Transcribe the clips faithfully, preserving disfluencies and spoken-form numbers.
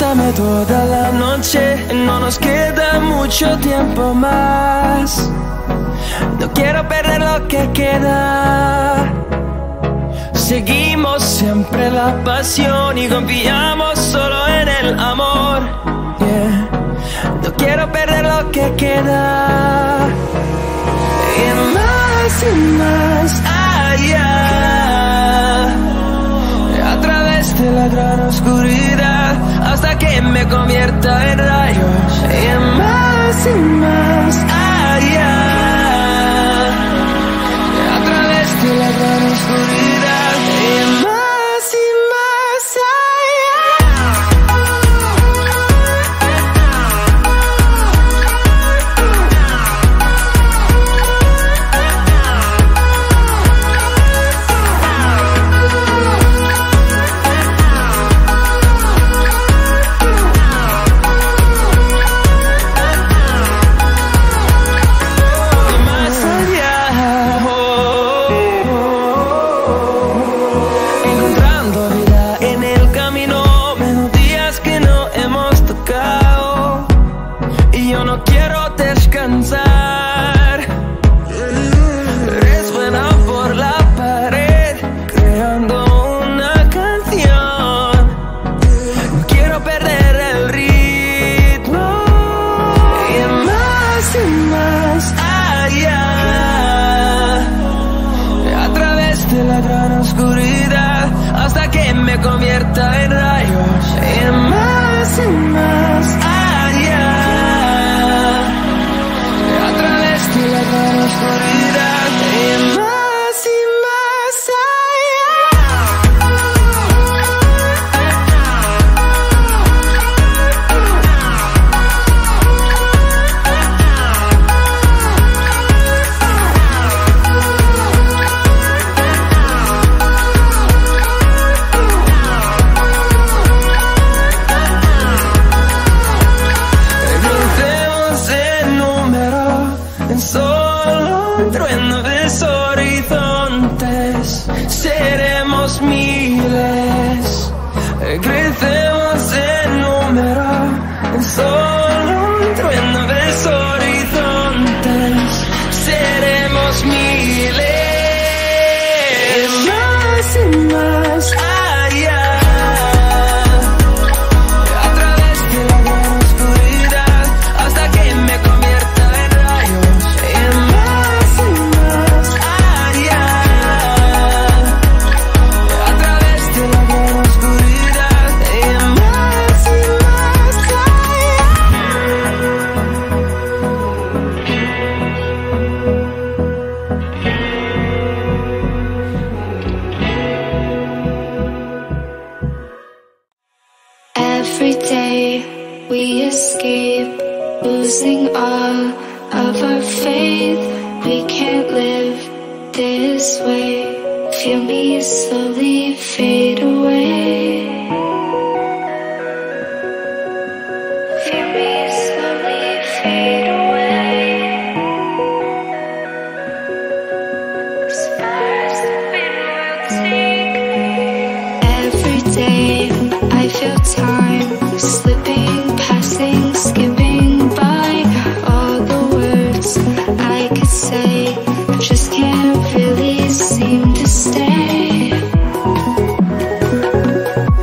Dame toda la noche, no nos queda mucho tiempo más. No quiero perder lo que queda. Seguimos siempre la pasión y confiamos solo en el amor. Yeah. No quiero perder lo que queda. Y más y más allá, a través de la gran oscuridad, hasta que me convierta en rayos. Y más y más allá, a través de la gran oscuridad. Y más y más convierta en rayos. Y más y más allá, a través de la gran oscuridad. Y más y más seremos miles, crecemos en número, en solo un trueno ves horizontes, seremos miles, más y más allá, a través de la gran oscuridad, hasta que me convierta en rayos. Y más y más allá, a través de la gran oscuridad. Y más y más Every day we escape, losing all of our faith. We can't live this way. Feel me slowly fade away. Feel me slowly fade away. As far as the wind will take me. Every day I feel time slipping, passing, skipping by. All the words I could say just can't really seem to stay.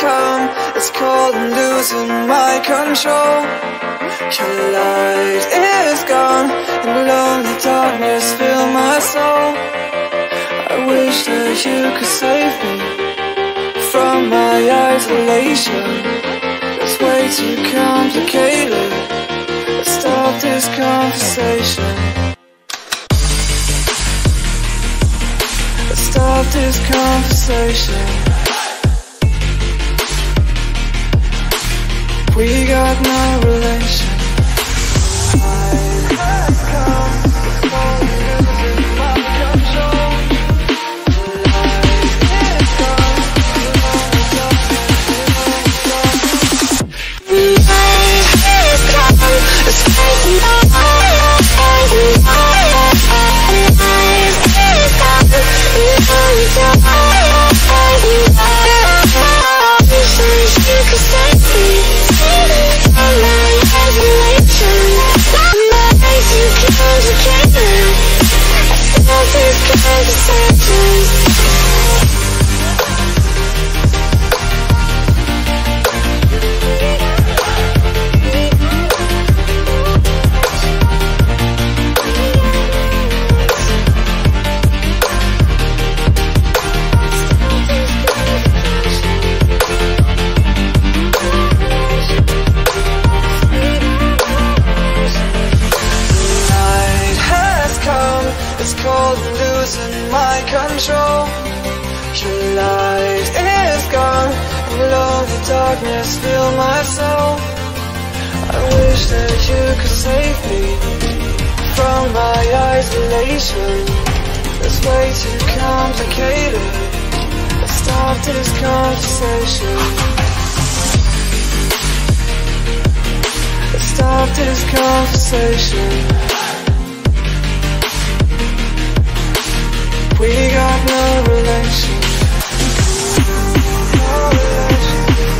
come, it's cold and losing my control. Your light is gone, and lonely darkness fill my soul. I wish that you could save me from my isolation. It's way too complicated. Let's stop this conversation. Let's stop this conversation. We got no relation. Night has come, it's cold and losing my control. Darkness fill my soul. I wish that you could save me from my isolation. It's way too complicated. Let's stop this conversation. Let's stop this conversation. We got no relation. No relation.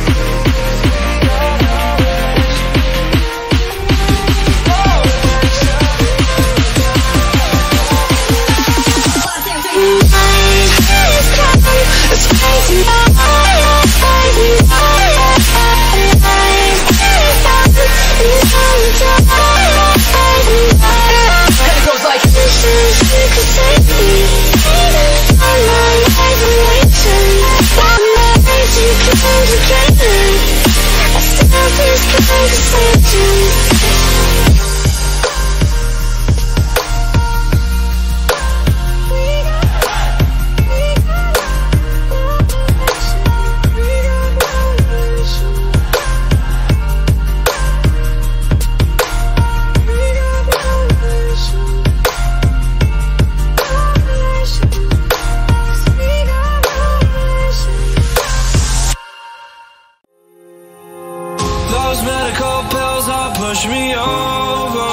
Medical pills all push me over.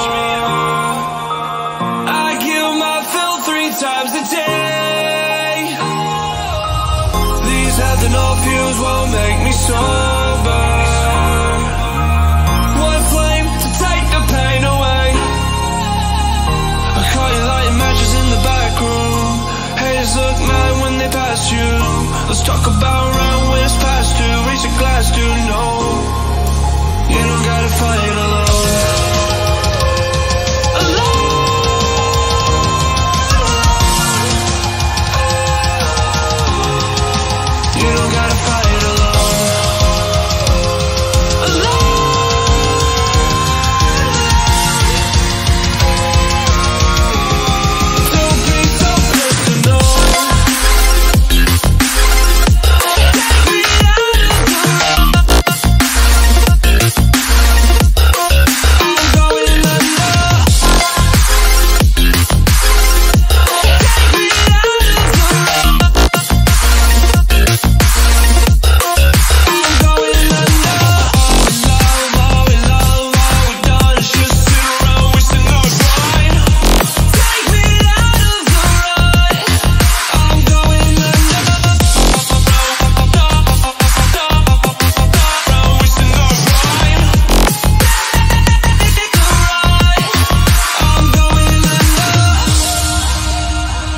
I give my fill three times a day. These ethanol fumes won't make me sober. One flame to take the pain away. I caught you lighting matches in the back room. Haters look mad when they pass you. Let's talk about run when it's past due. Reach a glass, do no. You don't gotta fight alone. Alone. You don't gotta fight alone. Alone. Don't be so personal.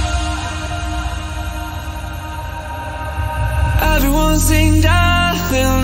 Everyone sing death in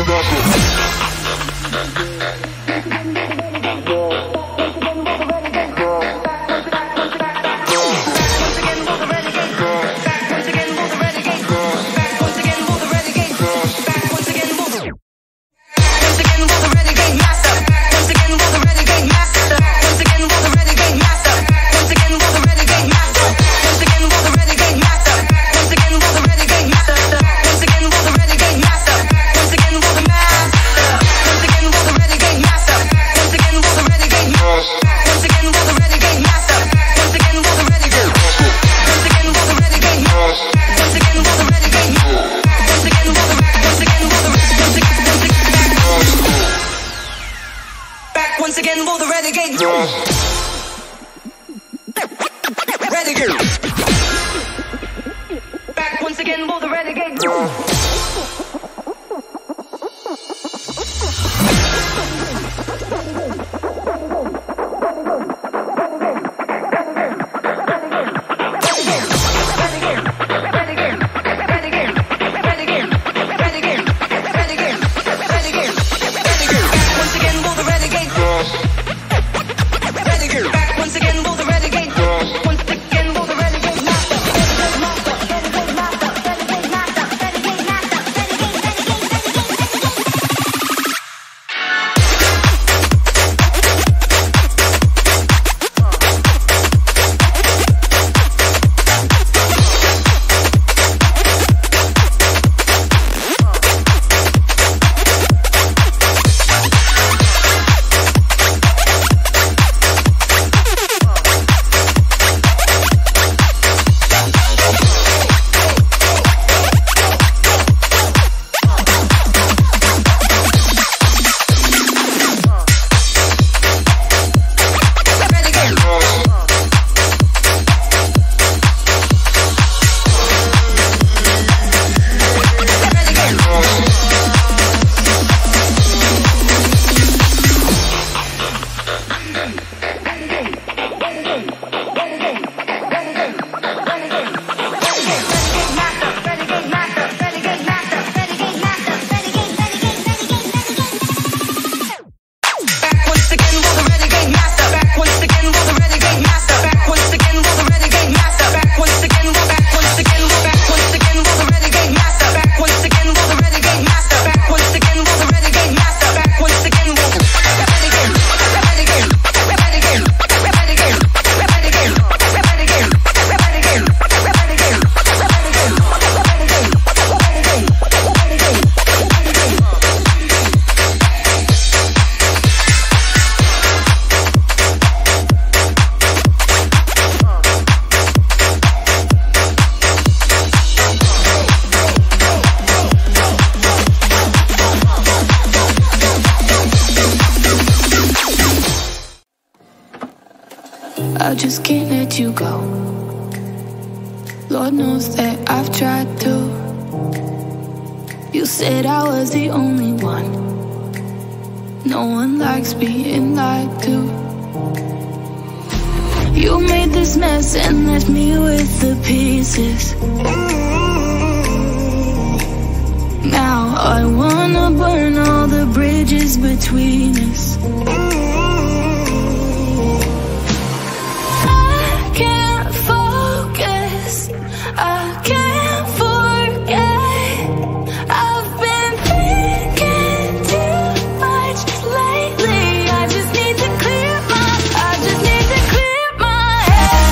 I just can't let you go. Lord knows that I've tried to. You said I was the only one. No one likes being lied to. You made this mess and left me with the pieces. Now I wanna burn all the bridges between us. I can't forget. I've been thinking too much lately. I just need to clear my, I just need to clear my head.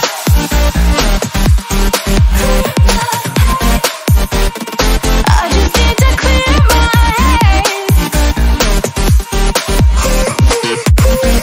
I just need to clear my head.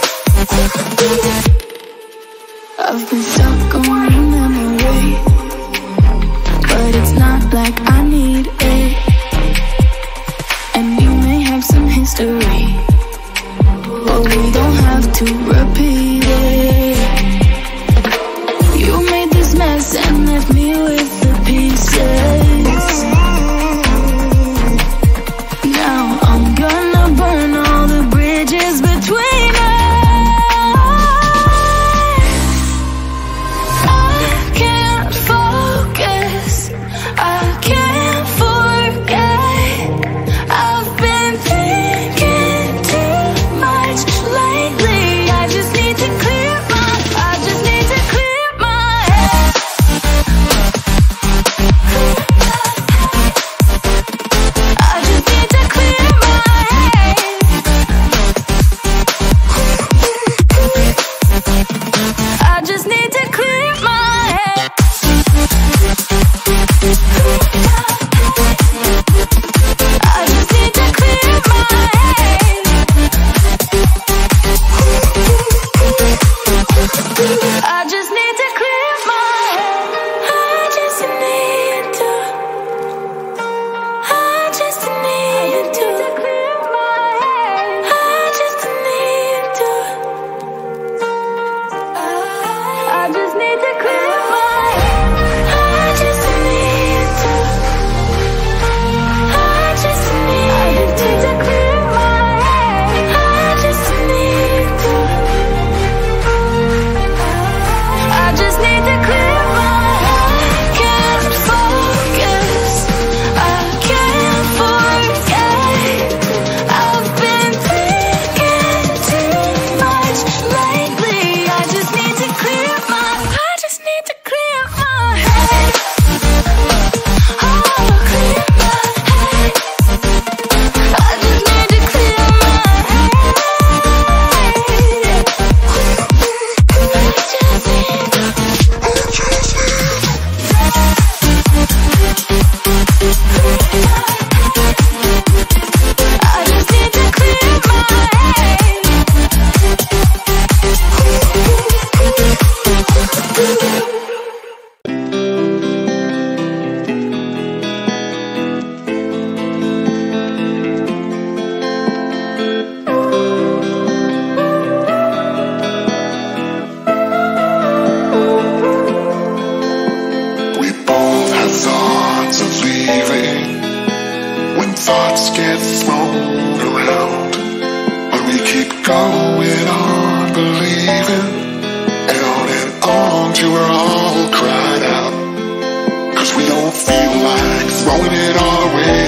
thoughts get thrown around, but we keep going on believing, and on and on till we're all cried out, 'cause we don't feel like throwing it all away.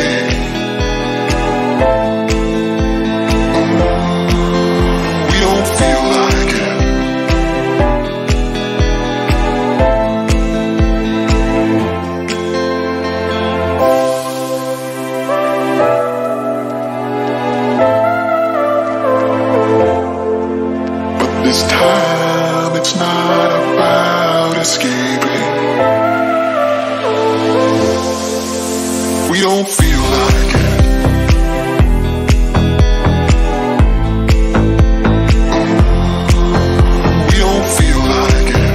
We don't feel like it. This time it's not about escaping. We don't feel like it. We don't feel like it.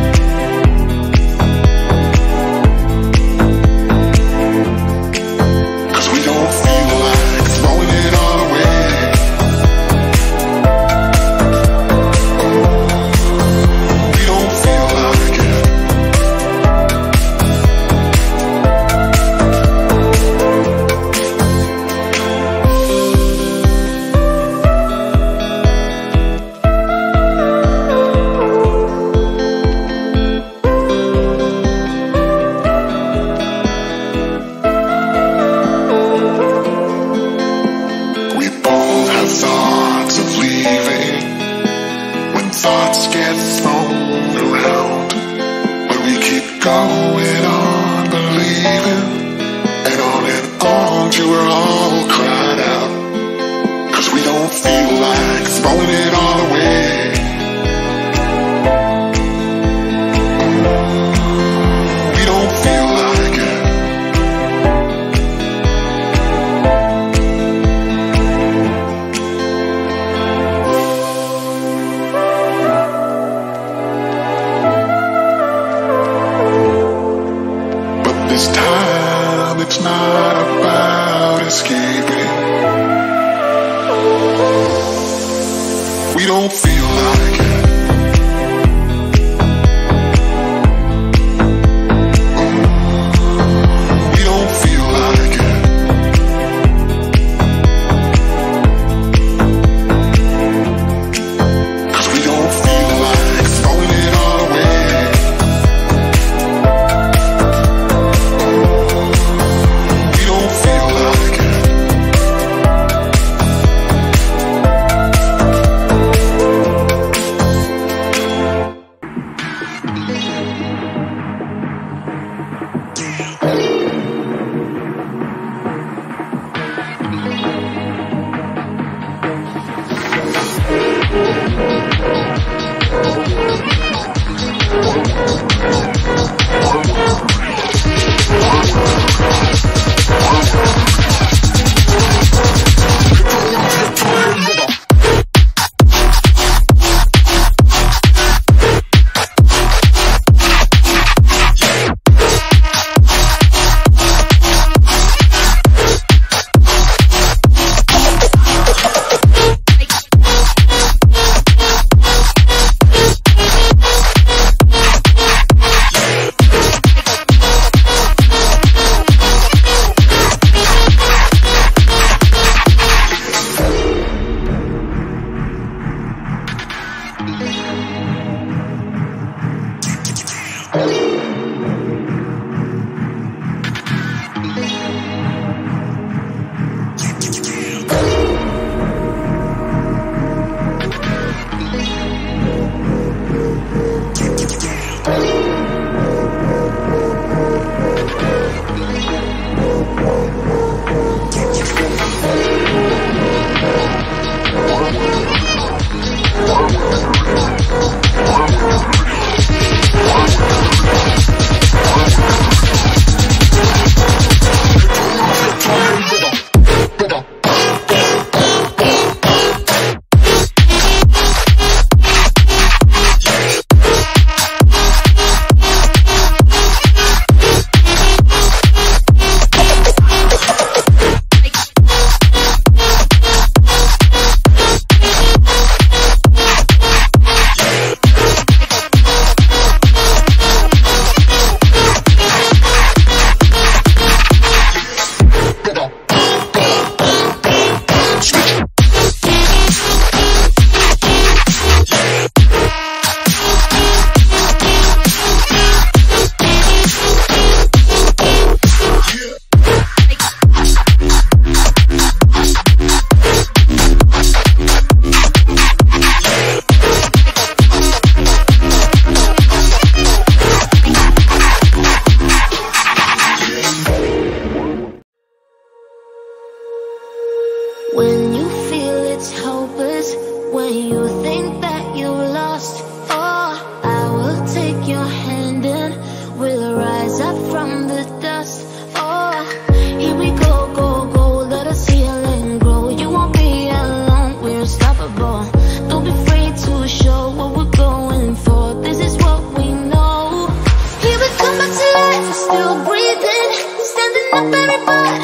Cause we don't feel like throwing it all away. Thoughts get thrown around, but we keep going on believing, and on and on till we're all cried out, 'cause we don't feel like throwing it all away. We don't feel like it. This time it's not about escaping. We don't feel like it. We don't feel like it. Cause we don't feel like throwing it all away.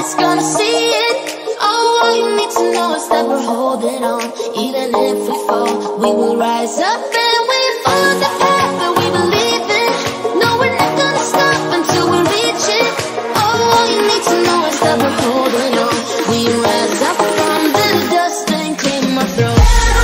everybody's gonna see it. Oh, all you need to know is that we're holding on. Even if we fall, we will rise up and we follow the path that we believe in. No, we're not gonna stop until we reach it. Oh, all you need to know is that we're holding on. We rise up from the dust and clear my throat.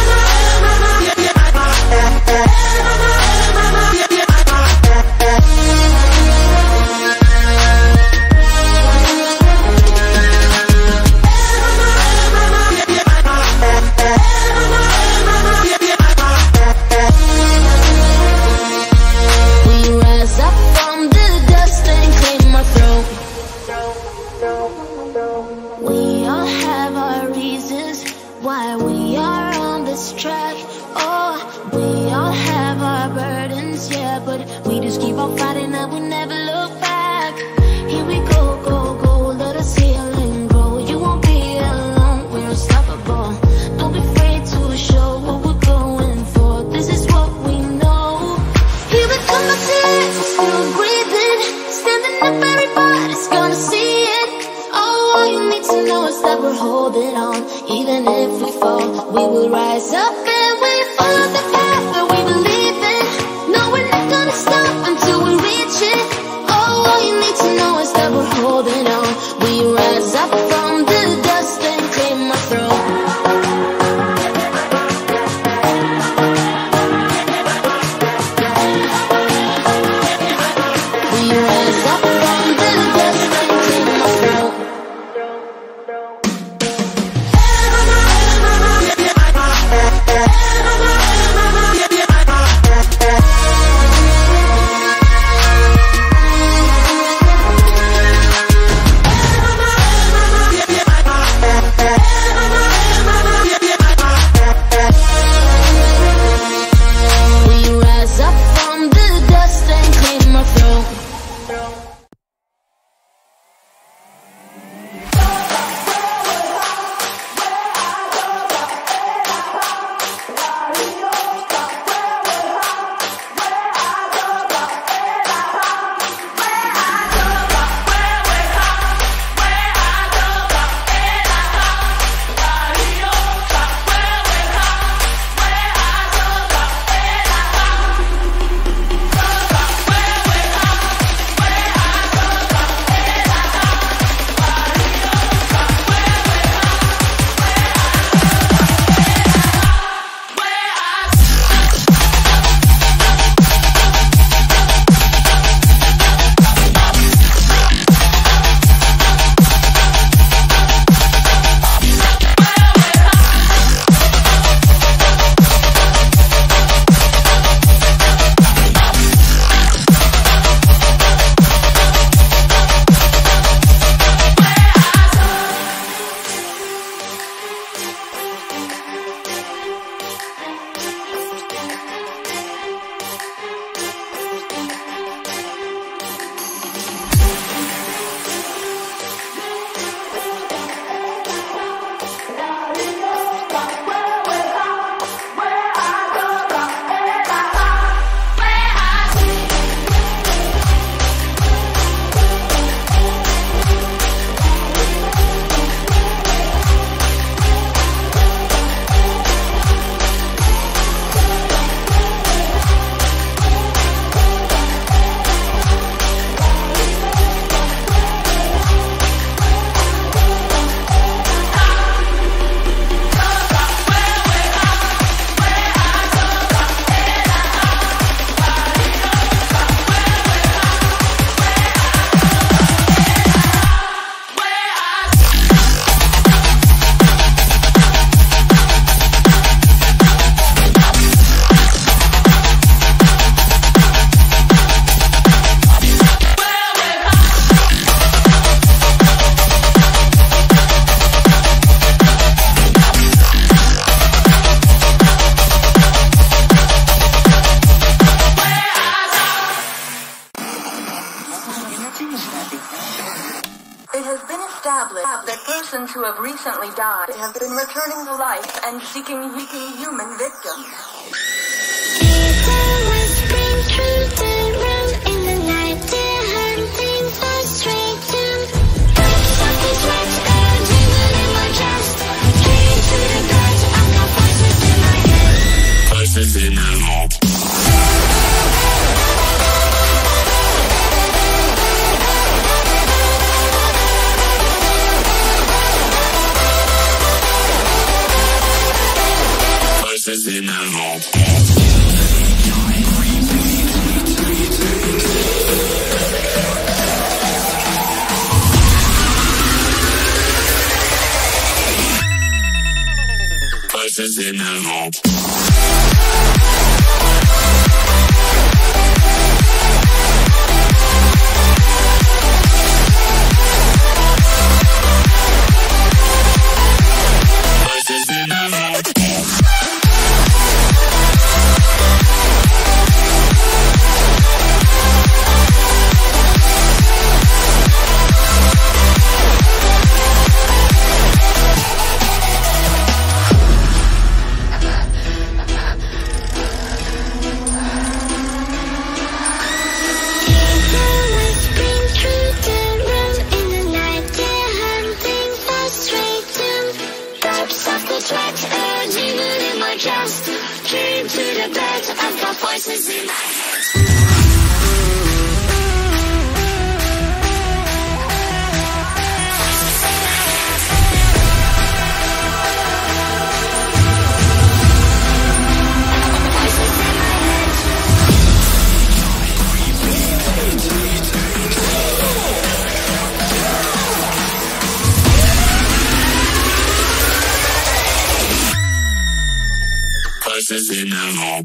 established that persons who have recently died have been returning to life and seeking, seeking human victims. In the night, they're hunting for strength. in the home. Voices in the home. Voices in my head. Voices in the home.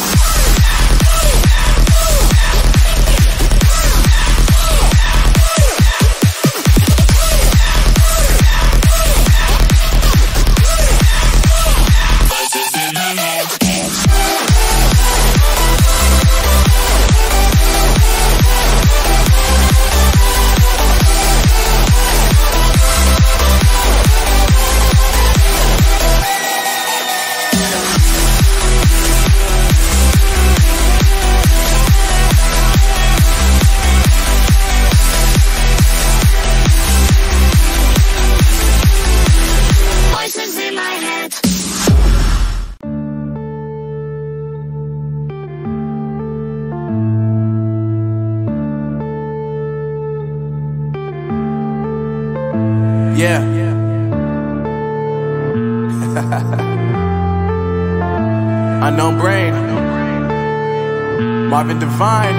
Yeah. Unknown Brain. Marvin Devine.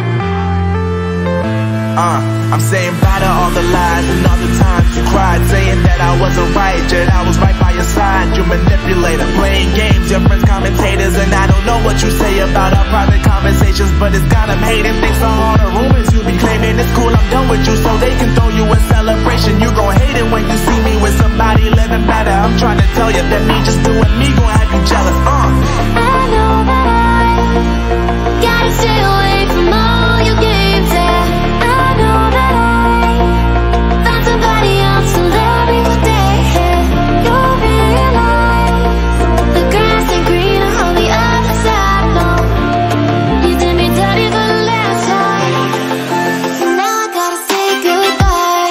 Uh, I'm saying bye to all the lies and all the times you cried, saying that I wasn't right, yet I was right by your side. You manipulator, playing games, your friends commentators, and I don't know what you say about our private conversations, but it's got them hating. Thanks for all the rumors you be claiming. It's cool, I'm done with you, so they can throw you a celebration. You gon' hate it when you see me with somebody living better. I'm trying to tell you that me just doing me gon' have you jealous. Uh. I know that I gotta stay away from all your games, yeah. I know that I found somebody else to love me one day, yeah. You'll realize the grass ain't greener on the other side, no. You did me dirty for the last time, so now I gotta say goodbye.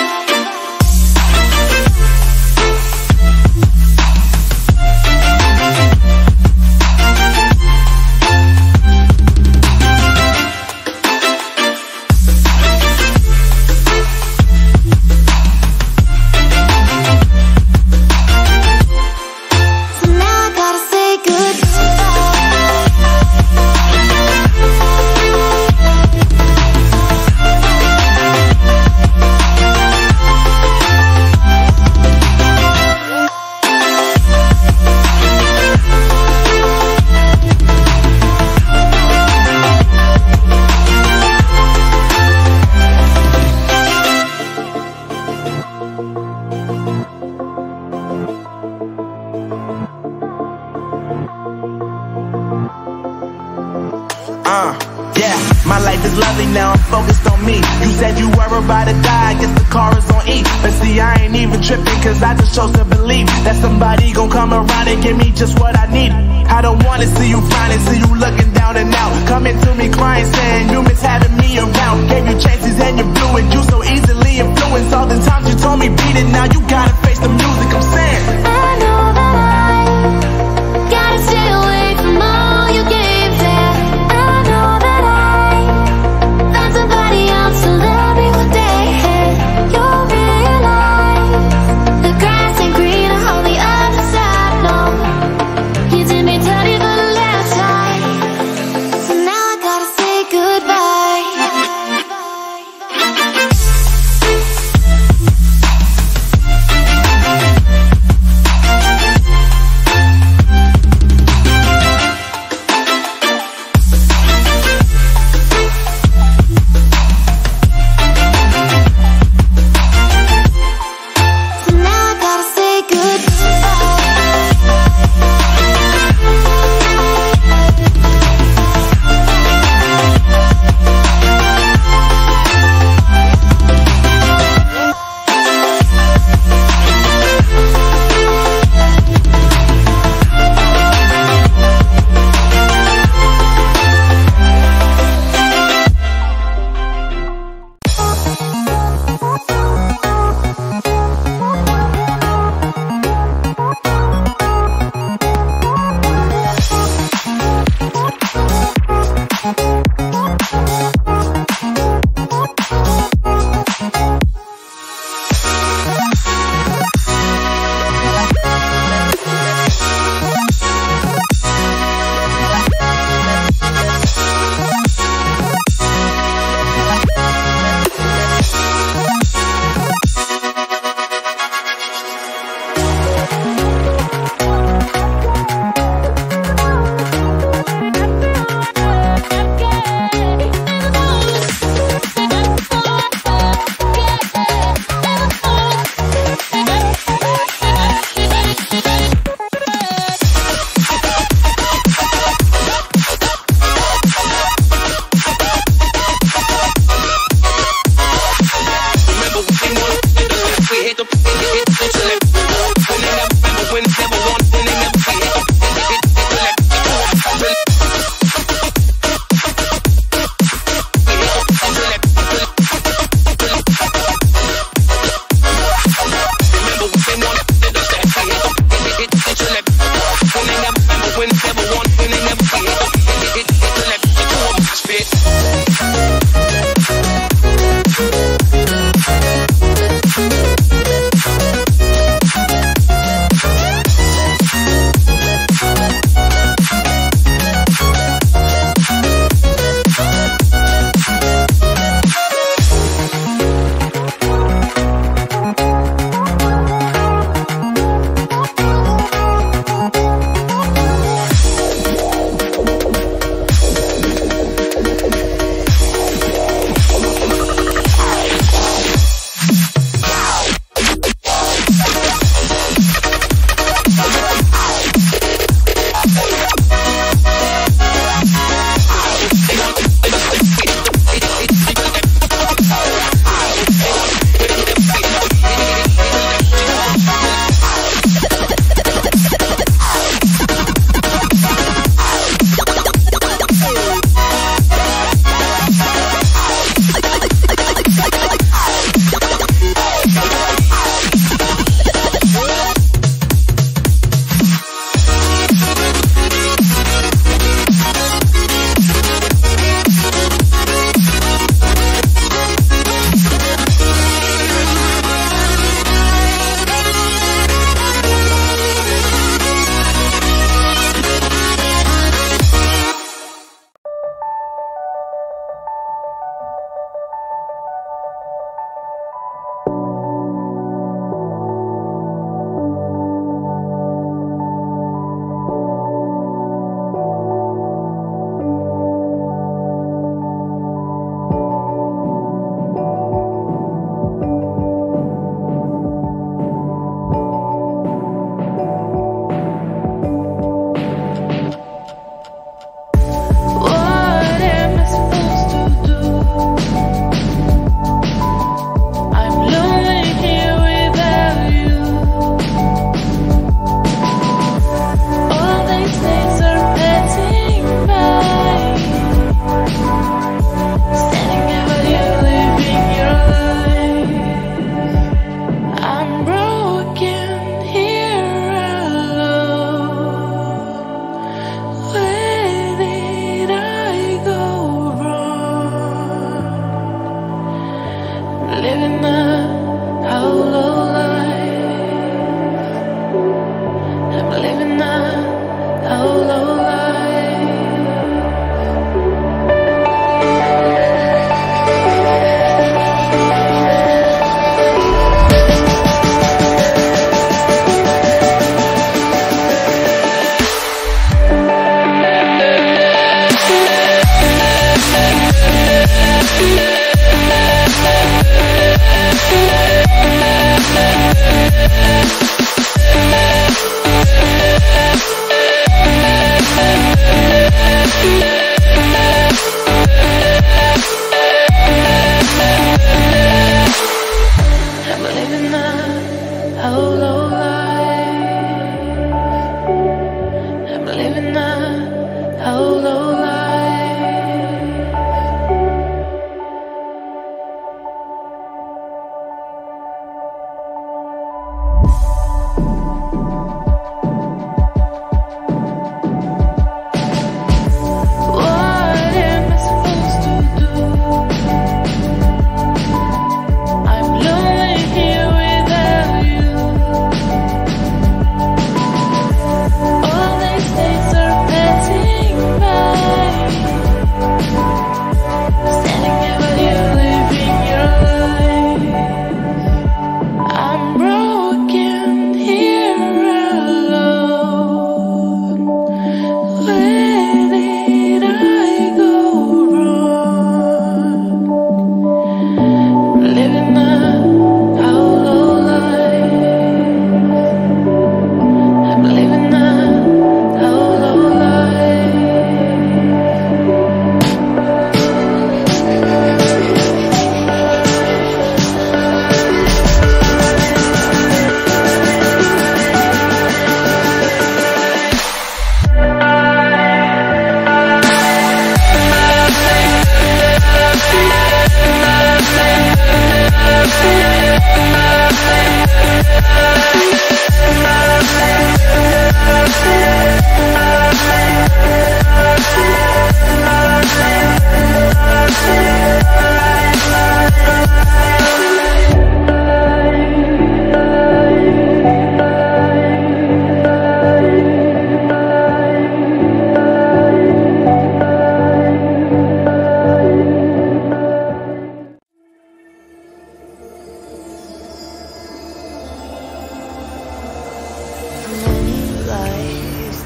Uh, yeah, my life is lovely now, I'm focused on me. You said you were about to die, I guess the car is on E. But see, I ain't even tripping, cause I just chose to believe that somebody gon' come around and give me just what I need. I don't wanna see you finding, see you looking down and out, coming to me crying, saying you miss having me around. Gave you chances and you blew it, you so easily influenced. All the times you told me beat it, now you gotta face the music. I'm saying I know that I gotta stay away from all your games, yeah. I know that I found somebody else to love me one day, yeah. You'll realize the grass ain't greener on the other side, no. You did me dirty, but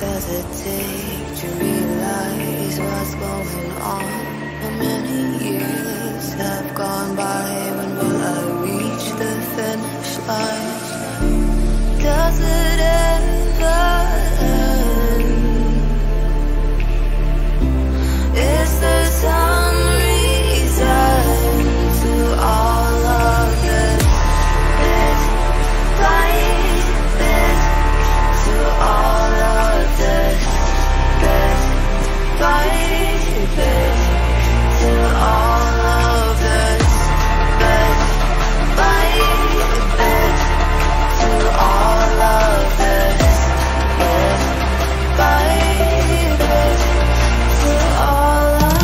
does it take to realize what's going on? How many years have gone by? When will I reach the finish line? Does it ever end? Is there some reason to all of this? Bit by bit, to all of this. Bit by bit, to all of this. Bit by bit, to all of this. Bit by bit, to all of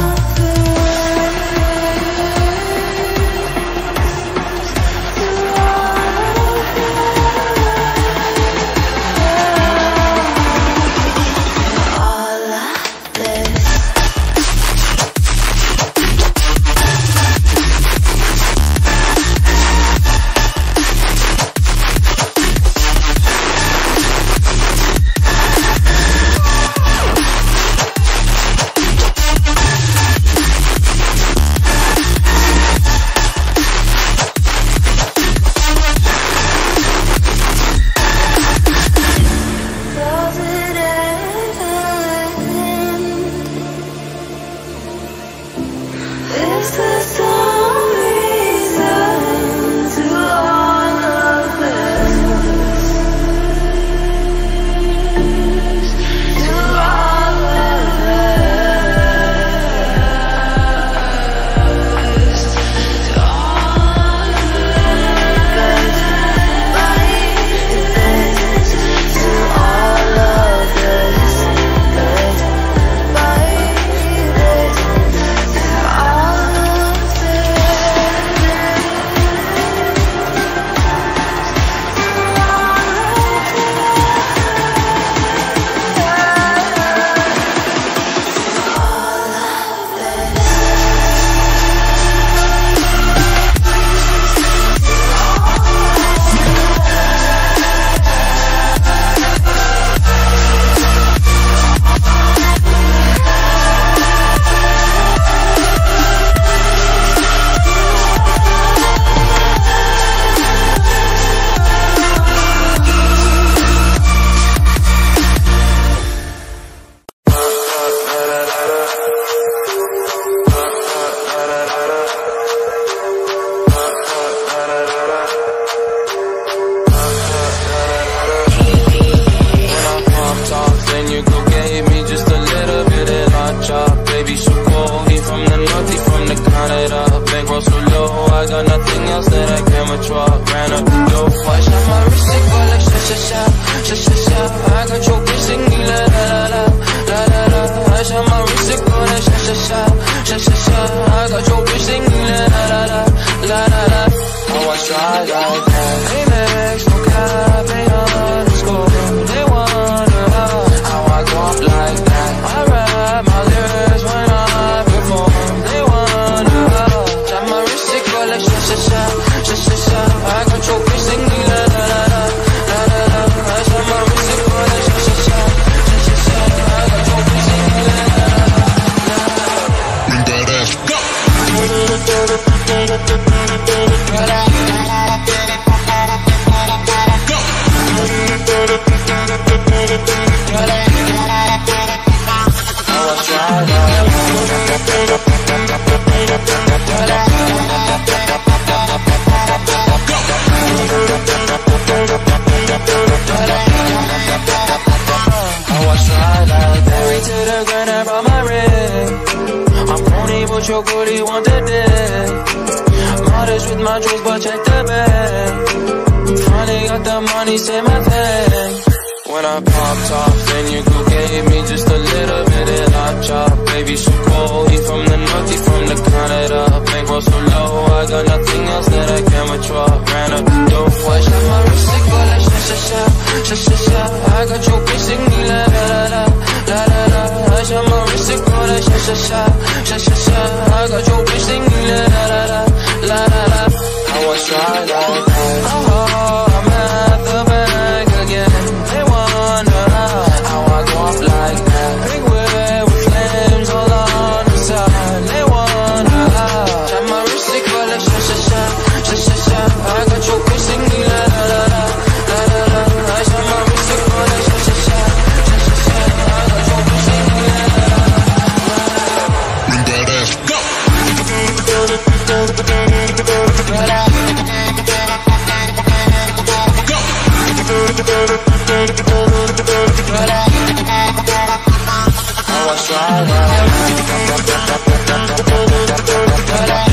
your booty want the dick. Modest with my jewels, but check the bag. Finally got the money, say my thing. When I popped off, then you could gave me just a little bit of hot chop. Baby, so cold, he from the north, he from the Canada. Bankroll so low, I got nothing else that I can withdraw. Ran up the dope, watch out my wrist, it go like sha sha sha, sha sha sha. I got your bitch singing la la la la la la. Watch out my wrist, it go like sha sha sha, sha sha sha. I got your bitch singing la la la la la la. I was try like that. Oh, I'm at the bank again. They wonder how I go off I was right.